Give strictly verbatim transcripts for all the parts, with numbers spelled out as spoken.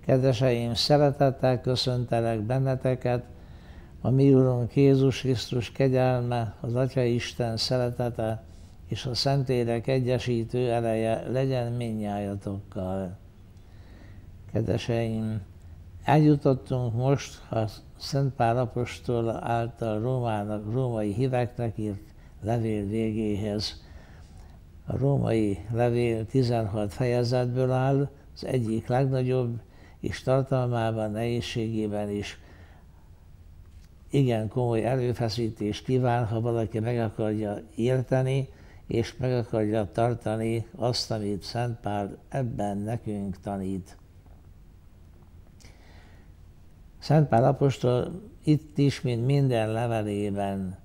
Kedveseim, szeretettel köszöntelek benneteket, a mi Urunk Jézus Krisztus kegyelme, az Atya Isten szeretete és a Szentlélek egyesítő ereje legyen mindnyájatokkal. Kedveseim, eljutottunk most a Szent Pál apostol által Rómának, római híveknek írt levél végéhez. A római levél tizenhat fejezetből áll, az egyik legnagyobb, és tartalmában, nehézségében is igen komoly erőfeszítést kíván, ha valaki meg akarja érteni, és meg akarja tartani azt, amit Szent Pál ebben nekünk tanít. Szent Pál apostol itt is, mint minden levelében,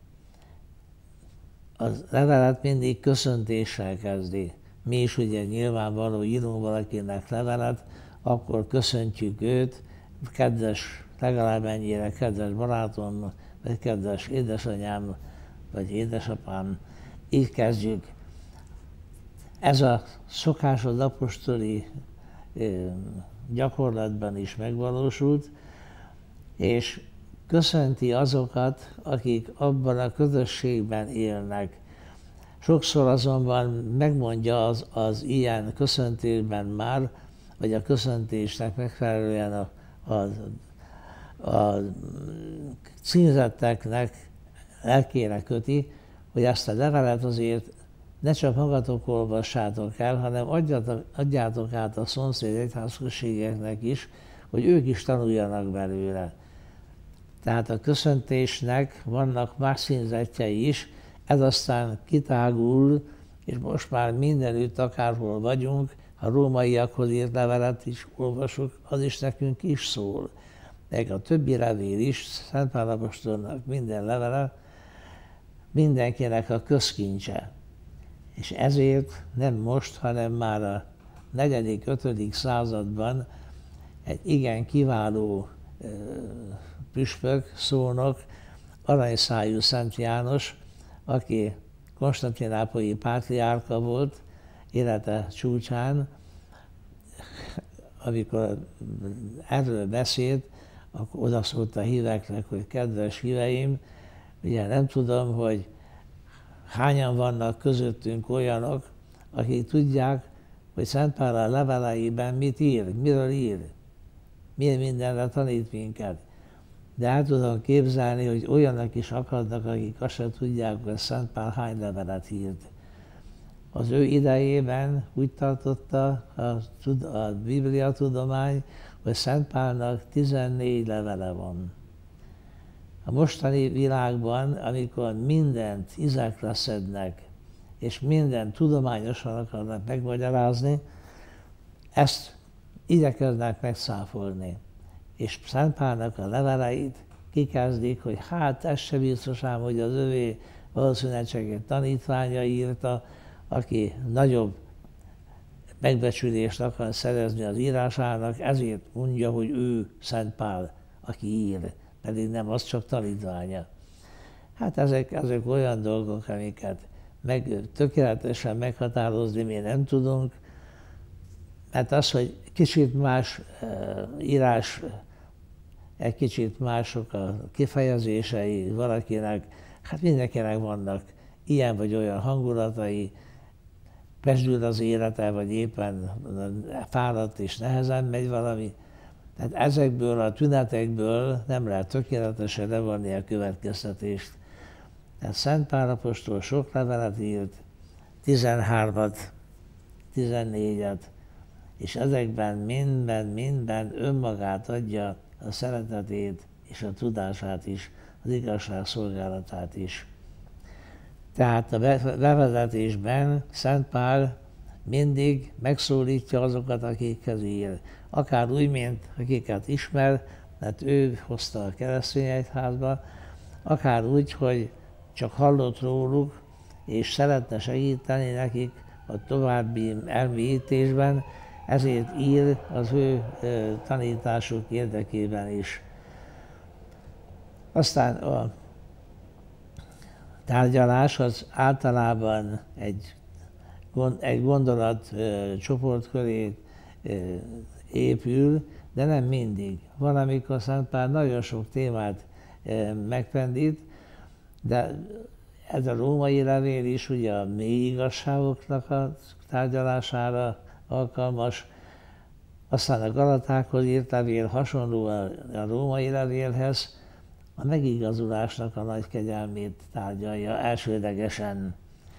a levelet mindig köszöntéssel kezdi. Mi is ugye nyilvánvaló írunk valakinek levelet, akkor köszöntjük őt, kedves, legalább ennyire kedves barátom, vagy kedves édesanyám, vagy édesapám, így kezdjük. Ez a szokásos apostoli gyakorlatban is megvalósult, és köszönti azokat, akik abban a közösségben élnek. Sokszor azonban megmondja az, az ilyen köszöntésben már, vagy a köszöntésnek megfelelően a, a, a címzetteknek lelkére köti, hogy ezt a levelet azért ne csak magatok olvassátok el, hanem adjátok, adjátok át a szomszéd egyházközségeknek is, hogy ők is tanuljanak belőle. Tehát a köszöntésnek vannak más színzetjei is, ez aztán kitágul, és most már mindenütt, akárhol vagyunk, a rómaiakhoz írt levelet is olvasok, az is nekünk is szól. Meg a többi levél is, Szent Pál apostolnak minden levele, mindenkinek a közkincse. És ezért nem most, hanem már a negyedik, ötödik században egy igen kiváló e, püspök, szónok, aranyszájú Szent János, aki konstantinápolyi pátriárka volt, élete csúcsán, amikor erről beszélt, akkor odaszólt a híveknek, hogy kedves híveim, ugye nem tudom, hogy hányan vannak közöttünk olyanok, akik tudják, hogy Szent Pál a leveleiben mit ír, miről ír, milyen mindenre tanít minket. De el tudom képzelni, hogy olyanok is akadnak, akik azt sem tudják, hogy Szent Pál hány levelet írt. Az ő idejében úgy tartotta a, a Biblia tudomány, hogy Szent Pálnak tizennégy levele van. A mostani világban, amikor mindent izekre szednek, és mindent tudományosan akarnak megmagyarázni, ezt igyekeznek megszáfolni. És Szent Pálnak a leveleit kikezdik, hogy hát ez se biztos ám, hogy az övé valószínűleg csak egy tanítványa írta, aki nagyobb megbecsülést akar szerezni az írásának, ezért mondja, hogy ő Szent Pál, aki ír, pedig nem, az csak tanítványa. Hát ezek, ezek olyan dolgok, amiket meg, tökéletesen meghatározni mi nem tudunk, mert az, hogy kicsit más uh, írás, egy kicsit mások a kifejezései valakinek, hát mindenkinek vannak ilyen vagy olyan hangulatai, pesdül az élete, vagy éppen fáradt és nehezen megy valami. Tehát ezekből a tünetekből nem lehet tökéletesen levonni a következtetést. Tehát Szent Pál apostol sok levelet írt, tizenhármat, tizennégyet, és ezekben minden, minden önmagát adja, a szeretetét és a tudását is, az igazság szolgálatát is. Tehát a bevezetésben Szent Pál mindig megszólítja azokat, akikhez ír. Akár úgy, mint akiket ismer, mert ő hozta a keresztény egyházba, akár úgy, hogy csak hallott róluk, és szeretne segíteni nekik a további elmélyítésben, ezért ír az ő tanításuk érdekében is. Aztán a tárgyalás az általában egy, egy gondolat csoport köré épül, de nem mindig. Valamikor Szent Pál nagyon sok témát megpendít, de ez a római levél is ugye a mély igazságoknak a tárgyalására alkalmas. Aztán a Galatákhoz írt levél hasonló a római levélhez, a megigazulásnak a nagy kegyelmét tárgyalja elsődlegesen.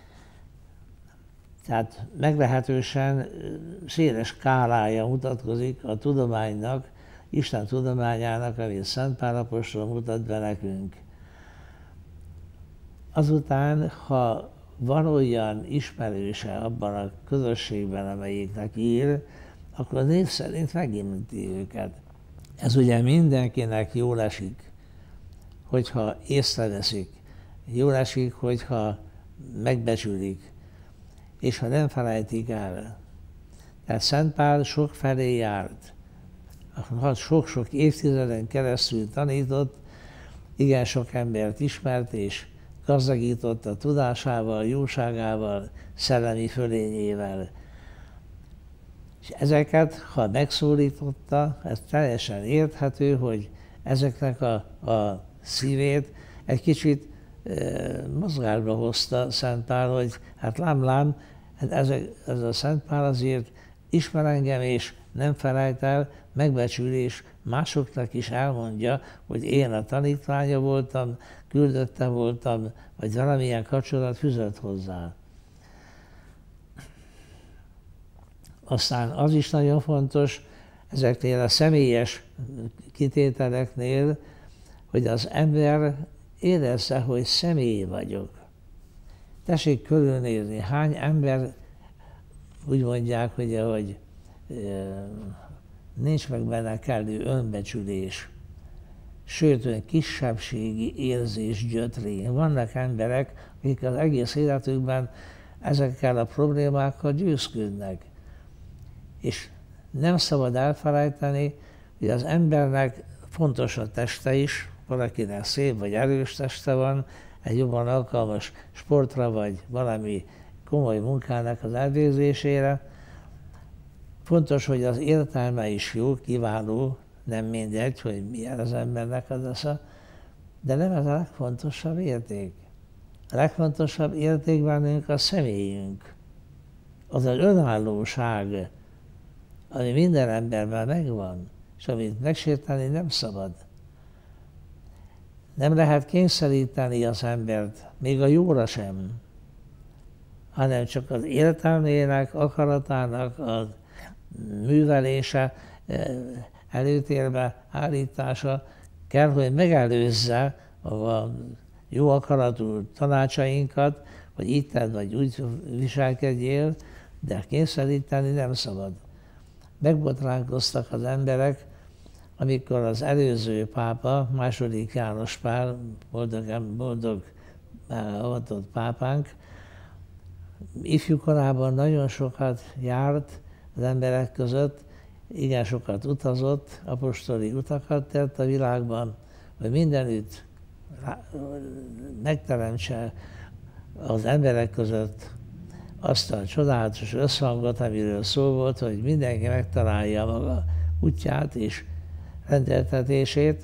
Tehát meglehetősen széles skálája mutatkozik a tudománynak, Isten tudományának, amit Szent Pál apostol mutat be nekünk. Azután, ha van olyan ismerőse abban a közösségben, amelyiknek ír, akkor név szerint megimenti őket. Ez ugye mindenkinek jól esik, hogyha észreveszik. Jól esik, hogyha megbecsülik, és ha nem felejtik el. Tehát Szent Pál sok felé járt. Sok-sok évtizeden keresztül tanított, igen sok embert ismert, és gazdagította tudásával, jóságával, szellemi fölényével. És ezeket, ha megszólította, ez teljesen érthető, hogy ezeknek a, a szívét egy kicsit e, mozgásba hozta Szent Pál, hogy hát lám-lám, ez, ez a Szent Pál azért ismer engem, és nem felejt el, megbecsülés másoknak is elmondja, hogy én a tanítványa voltam, küldötte voltam, vagy valamilyen kapcsolat fűzött hozzá. Aztán az is nagyon fontos, ezeknél a személyes kitételeknél, hogy az ember érezze, hogy személy vagyok. Tessék körülnézni, hány ember úgy mondják, hogy, hogy nincs meg benne kellő önbecsülés, sőt, olyan kisebbségi érzés gyötrén. Vannak emberek, akik az egész életükben ezekkel a problémákkal győzködnek. És nem szabad elfelejteni, hogy az embernek fontos a teste is, valakinek szép vagy erős teste van, egy jobban alkalmas sportra vagy valami komoly munkának az elvégzésére. Fontos, hogy az értelme is jó, kiváló, nem mindegy, hogy milyen az embernek az esze, de nem ez a legfontosabb érték. A legfontosabb érték bennünk a személyünk. Az az önállóság, ami minden emberben megvan, és amit megsérteni nem szabad. Nem lehet kényszeríteni az embert, még a jóra sem, hanem csak az értelmének, akaratának a művelése, előtérbe állítása kell, hogy megelőzze a jó akaratú tanácsainkat, hogy így tedd, vagy úgy viselkedjél, de kényszeríteni nem szabad. Megbotránkoztak az emberek, amikor az előző pápa, második János Pál, boldog, boldog avatott pápánk, ifjúkorában nagyon sokat járt az emberek között, igen sokat utazott, apostoli utakat tett a világban, hogy mindenütt megteremtse az emberek között azt a csodálatos összhangot, amiről szó volt, hogy mindenki megtalálja maga útját és rendeltetését.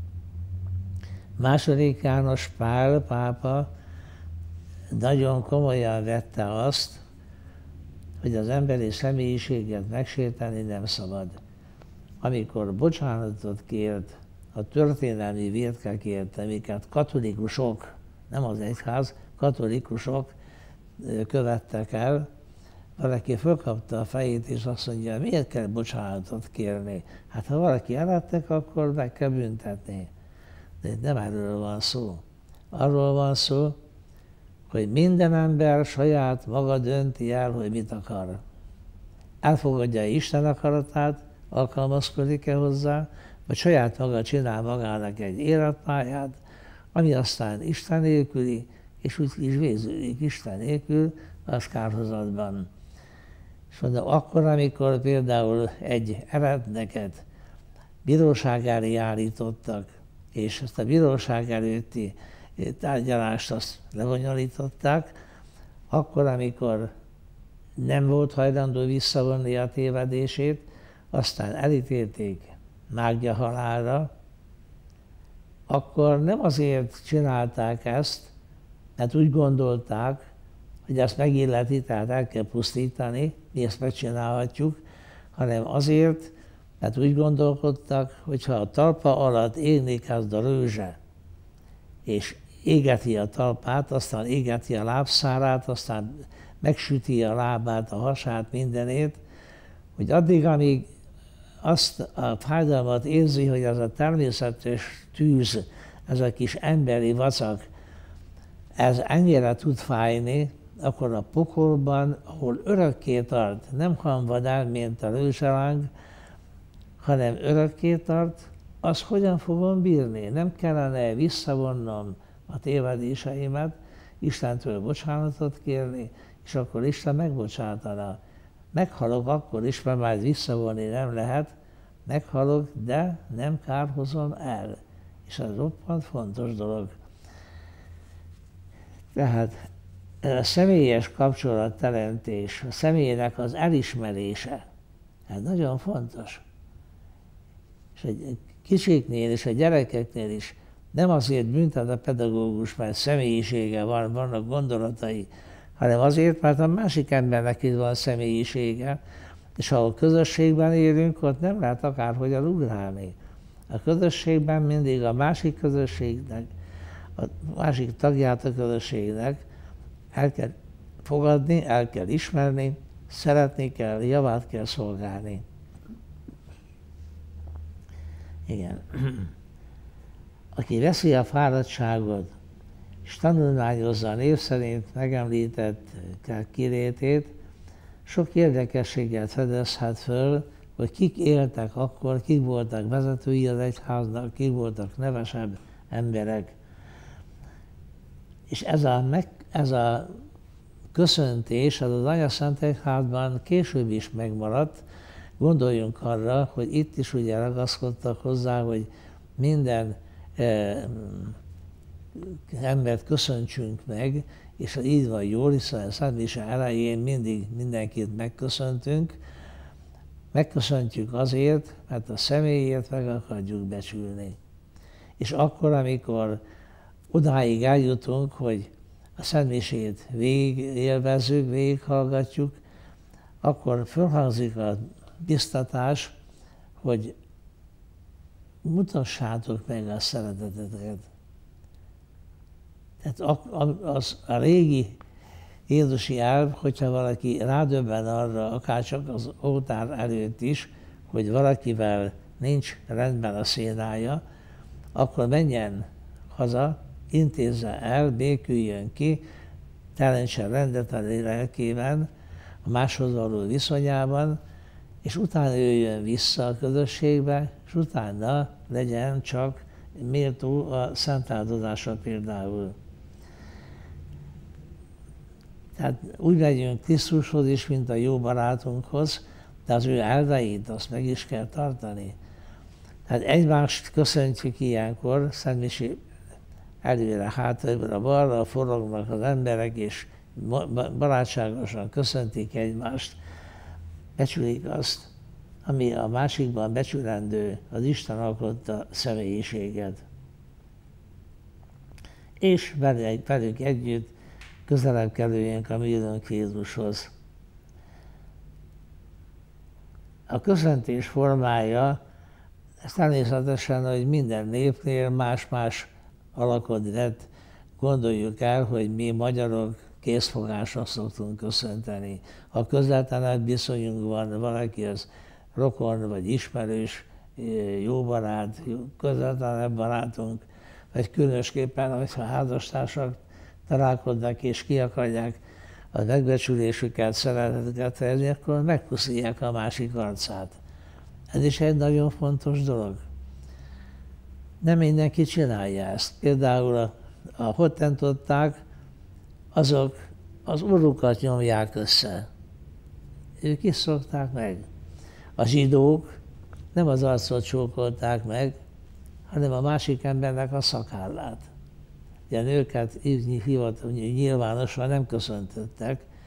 Második János Pál pápa nagyon komolyan vette azt, hogy az emberi személyiséget megsérteni nem szabad. Amikor bocsánatot kért, a történelmi vétkekért, amiket katolikusok, nem az egyház, katolikusok követtek el, valaki fölkapta a fejét, és azt mondja, miért kell bocsánatot kérni? Hát ha valaki elettek, akkor meg kell büntetni. De nem erről van szó. Arról van szó, hogy minden ember saját maga dönti el, hogy mit akar. Elfogadja Isten akaratát, alkalmazkodik-e hozzá, vagy saját maga csinál magának egy életpályát, ami aztán Isten nélküli, és úgy is végződik Isten nélkül, az kárhozatban. És mondom, akkor, amikor például egy eretneket bíróság elé állítottak, és ezt a bíróság előtti tárgyalást azt lebonyolították, akkor, amikor nem volt hajlandó visszavonni a tévedését, aztán elítélték mágja halálra, akkor nem azért csinálták ezt, mert úgy gondolták, hogy ezt megilleti, tehát el kell pusztítani, mi ezt megcsinálhatjuk, hanem azért, mert úgy gondolkodtak, hogyha a talpa alatt égni kezd a rőzse, és égeti a talpát, aztán égeti a lábszárát, aztán megsüti a lábát, a hasát, mindenét, hogy addig, amíg azt a fájdalmat érzi, hogy az a természetes tűz, ez a kis emberi vacak, ez ennyire tud fájni, akkor a pokolban, ahol örökké tart, nem hamvad el, mint a rőzseláng, hanem örökké tart, az hogyan fogom bírni? Nem kellene visszavonnom a tévedéseimet, Istentől bocsánatot kérni, és akkor Isten megbocsátana. Meghalok akkor is, mert már visszavonni nem lehet, meghalok, de nem kárhozom el. És ez roppant fontos dolog. Tehát a személyes kapcsolatteremtés, a személynek az elismerése, ez nagyon fontos. És egy kicsiknél és a gyerekeknél is nem azért büntet a pedagógus, mert személyisége van, vannak gondolatai, hanem azért, mert a másik embernek is van személyisége, és ahol közösségben élünk, ott nem lehet akárhogyan ugrálni. A közösségben mindig a másik közösségnek, a másik tagját a közösségnek el kell fogadni, el kell ismerni, szeretni kell, javát kell szolgálni. Igen. Aki veszi a fáradtságot, és tanulmányozza a név szerint megemlített kirétét, sok érdekességet fedezhet föl, hogy kik éltek akkor, kik voltak vezetői az egyháznak, kik voltak nevesebb emberek. És ez a, meg, ez a köszöntés, ez az Anyaszent Egyházban később is megmaradt. Gondoljunk arra, hogy itt is ugye ragaszkodtak hozzá, hogy minden eh, embert köszöntsünk meg, és így van jól, hiszen a szentmise elején mindig mindenkit megköszöntünk. Megköszöntjük azért, mert a személyét meg akarjuk becsülni. És akkor, amikor odáig eljutunk, hogy a szentmisét végig élvezzük, végighallgatjuk, akkor fölhangzik a biztatás, hogy mutassátok meg a szereteteteket. Tehát az a régi Jézusi elv, hogyha valaki rádöbben arra, akár csak az oltár előtt is, hogy valakivel nincs rendben a szénája, akkor menjen haza, intézze el, béküljön ki, teremtsen rendet a lelkében, a máshoz való viszonyában, és utána jöjjön vissza a közösségbe, és utána legyen csak méltó a szentáldozásra például. Tehát úgy legyünk Krisztushoz is, mint a jó barátunkhoz, de az ő elveit azt meg is kell tartani. Tehát egymást köszöntjük ilyenkor, szentmisi előre, hátra, balra forognak az emberek, és barátságosan köszöntik egymást, becsülik azt, ami a másikban becsülendő, az Isten alkotta személyiséget. És velük együtt közelebb kerüljünk a mi Urunk Jézushoz. A köszöntés formája természetesen, hogy minden népnél más-más alakod lett. Gondoljuk el, hogy mi magyarok készfogásra szoktunk köszönteni. Ha közvetlenebb viszonyunk van, valaki az rokon vagy ismerős, jó barát, közvetlenebb barátunk, vagy különösképpen, hogyha házastársak találkoznak és ki akarják a megbecsülésüket, szeretetüket fejezni, akkor megpuszilják a másik arcát. Ez is egy nagyon fontos dolog. Nem mindenki csinálja ezt. Például a, a hottentották, azok az orrukat nyomják össze. Ők is szokták meg. A zsidók nem az arcot csókolták meg, hanem a másik embernek a szakállát. Ugye nőket nyilvánosan nem köszöntöttek,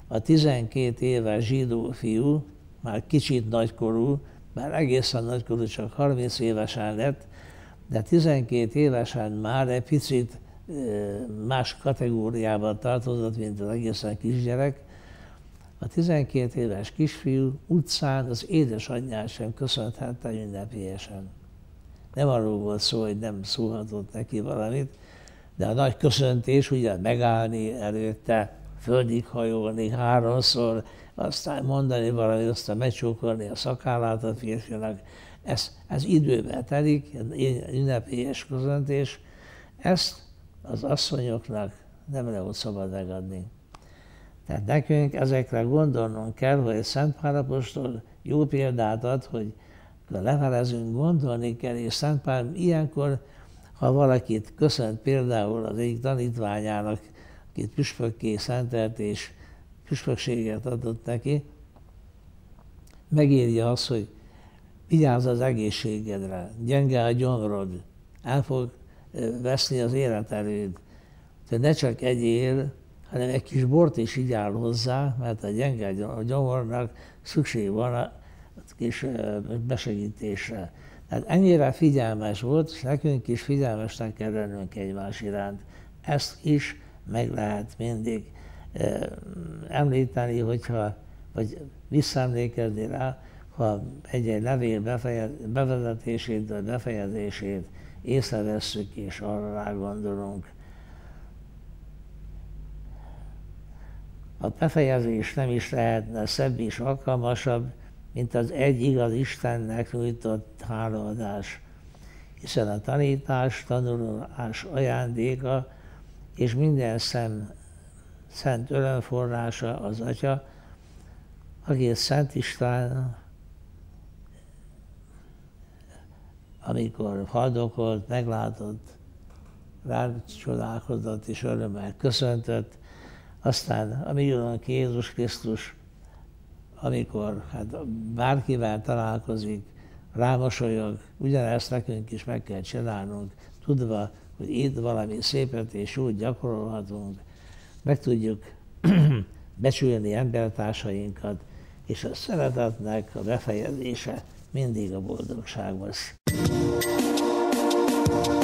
a tizenkét éves zsidó fiú, már kicsit nagykorú, már egészen nagykorú, csak harminc évesen lett, de tizenkét évesen már egy picit más kategóriában tartozott, mint az egészen kisgyerek. A tizenkét éves kisfiú utcán az édesanyját sem köszönthette ünnepélyesen. Nem arról volt szó, hogy nem szólhatott neki valamit, de a nagy köszöntés, ugye megállni előtte, földig hajolni háromszor, aztán mondani valamit, aztán megcsókolni a szakállát a férfinak, ez, ez időben telik, ünnepélyes köszöntés, ezt az asszonyoknak nem lehet szabad megadni. Tehát nekünk ezekre gondolnunk kell, hogy Szent Pál apostol jó példát ad, hogy levelezünk, gondolni kell, és Szent Pál ilyenkor, ha valakit köszönt például az egyik tanítványának, akit püspökké szentelt és püspökséget adott neki, megírja azt, hogy vigyázz az egészségedre, gyenge a gyomrod, el fog veszni az életerőd. Tehát ne csak egyél, hanem egy kis bort is igyál hozzá, mert a gyenge gyomornak szükség van a kis besegítésre. Tehát ennyire figyelmes volt, és nekünk is figyelmesnek kell lennünk egymás iránt. Ezt is meg lehet mindig említeni, hogyha, vagy visszaemlékezni rá, ha egy-egy levél befejez, bevezetését vagy befejezését észrevesszük és arra rá gondolunk. A befejezés nem is lehetne szebb és alkalmasabb, mint az egy igaz Istennek nyújtott hálaadás, hiszen a tanítás, tanulás ajándéka és minden szem, szent örömforrása az Atya, akit Szent István, amikor haldokolt, meglátott, rám csodálkozott és örömmel köszöntött, aztán a mi Urunk Jézus Krisztus, amikor hát bárkivel találkozik, rámosolyog, ugyanezt nekünk is meg kell csinálnunk, tudva, hogy itt valami szépet és úgy gyakorolhatunk, meg tudjuk becsülni embertársainkat, és a szeretetnek a befejezése mindig a boldogság lesz.